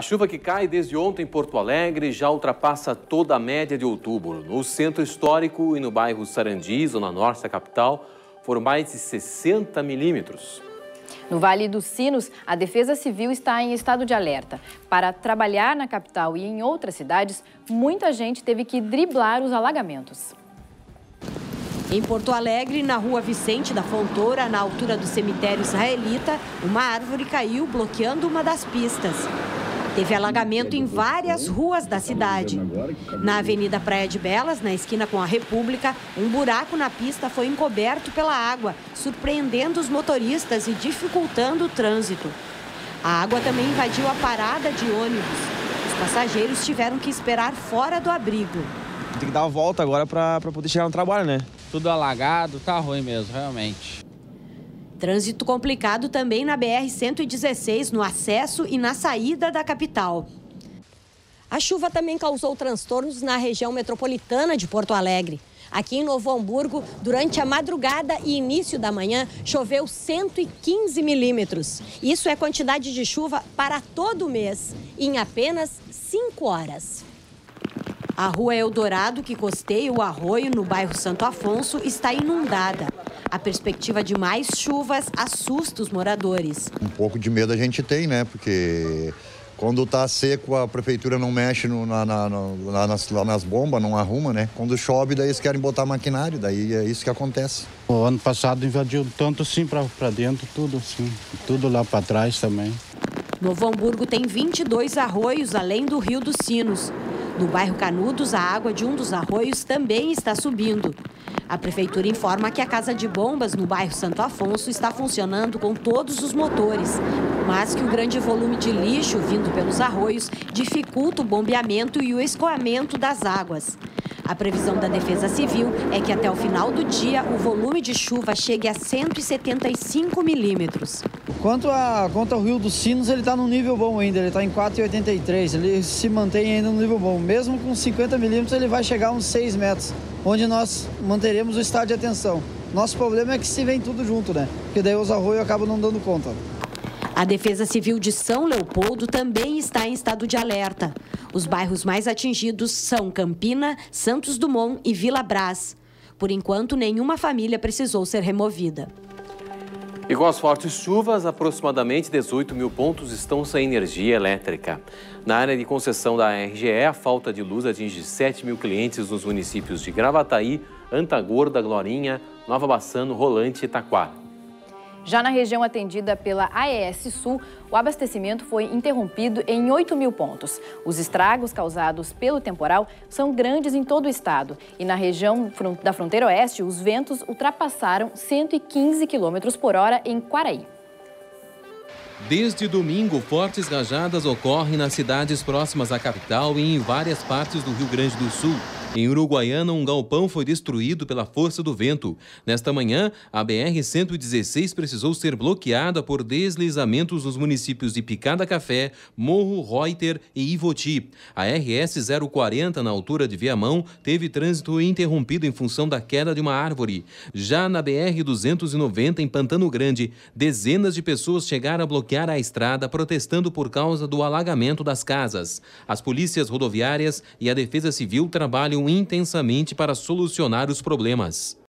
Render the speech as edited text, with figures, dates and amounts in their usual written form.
chuva que cai desde ontem em Porto Alegre já ultrapassa toda a média de outubro. No centro histórico e no bairro Sarandi, zona norte da capital, foram mais de 60 milímetros. No Vale dos Sinos, a Defesa Civil está em estado de alerta. Para trabalhar na capital e em outras cidades, muita gente teve que driblar os alagamentos. Em Porto Alegre, na rua Vicente da Fontoura, na altura do cemitério israelita, uma árvore caiu bloqueando uma das pistas. Teve alagamento em várias ruas da cidade. Na Avenida Praia de Belas, na esquina com a República, um buraco na pista foi encoberto pela água, surpreendendo os motoristas e dificultando o trânsito. A água também invadiu a parada de ônibus. Os passageiros tiveram que esperar fora do abrigo. Tem que dar uma volta agora para poder chegar no trabalho, né? Tudo alagado, tá ruim mesmo, realmente. Trânsito complicado também na BR-116, no acesso e na saída da capital. A chuva também causou transtornos na região metropolitana de Porto Alegre. Aqui em Novo Hamburgo, durante a madrugada e início da manhã, choveu 115 milímetros. Isso é quantidade de chuva para todo o mês, em apenas 5 horas. A rua Eldorado, que costeia o arroio no bairro Santo Afonso, está inundada. A perspectiva de mais chuvas assusta os moradores. Um pouco de medo a gente tem, né? Porque quando está seco, a prefeitura não mexe lá nas bombas, não arruma, né? Quando chove, daí eles querem botar maquinário, daí é isso que acontece. O ano passado invadiu tanto assim para dentro, tudo assim, tudo lá para trás também. Novo Hamburgo tem 22 arroios, além do Rio dos Sinos. No bairro Canudos, a água de um dos arroios também está subindo. A prefeitura informa que a casa de bombas no bairro Santo Afonso está funcionando com todos os motores, mas que o grande volume de lixo vindo pelos arroios dificulta o bombeamento e o escoamento das águas. A previsão da Defesa Civil é que até o final do dia o volume de chuva chegue a 175 milímetros. Quanto ao Rio dos Sinos, ele está num nível bom ainda, ele está em 4,83, ele se mantém ainda no nível bom. Mesmo com 50 milímetros, ele vai chegar a uns 6 metros, onde nós manteremos o estado de atenção. Nosso problema é que se vem tudo junto, né? Porque daí os arroios acabam não dando conta. A Defesa Civil de São Leopoldo também está em estado de alerta. Os bairros mais atingidos são Campina, Santos Dumont e Vila Brás. Por enquanto, nenhuma família precisou ser removida. E com as fortes chuvas, aproximadamente 18 mil pontos estão sem energia elétrica. Na área de concessão da RGE, a falta de luz atinge 7 mil clientes nos municípios de Gravataí, Antagorda, Glorinha, Nova Bassano, Rolante e Taquara. Já na região atendida pela AES Sul, o abastecimento foi interrompido em 8 mil pontos. Os estragos causados pelo temporal são grandes em todo o estado. E na região da fronteira oeste, os ventos ultrapassaram 115 km por hora em Quaraí. Desde domingo, fortes rajadas ocorrem nas cidades próximas à capital e em várias partes do Rio Grande do Sul. Em Uruguaiana, um galpão foi destruído pela força do vento. Nesta manhã, a BR-116 precisou ser bloqueada por deslizamentos nos municípios de Picada Café, Morro, Reuter e Ivoti. A RS 040, na altura de Viamão, teve trânsito interrompido em função da queda de uma árvore. Já na BR-290, em Pantano Grande, dezenas de pessoas chegaram a bloquear a estrada protestando por causa do alagamento das casas. As polícias rodoviárias e a Defesa Civil trabalham intensamente para solucionar os problemas.